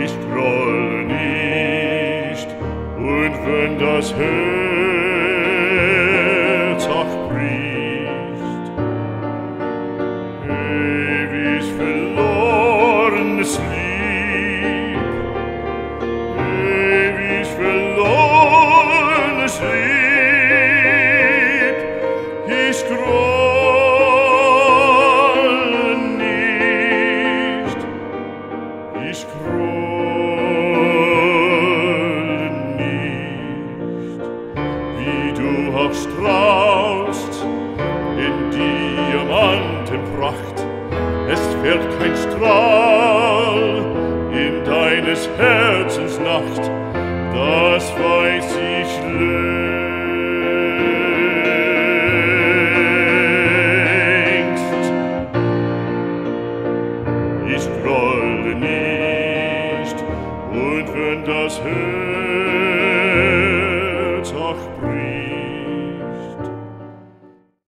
ich grolle nicht, und wenn das Herz auch bricht, ewig verlorenes Lieb, ewig verlorenes Lieb, ich grolle nicht, ich grolle nicht, wie du auch strahlst in Diamantenpracht, es fällt kein Strahl in deines Herzens Nacht, das weiß ich längst. Ich grolle nicht, und wenn das Herz auch bricht,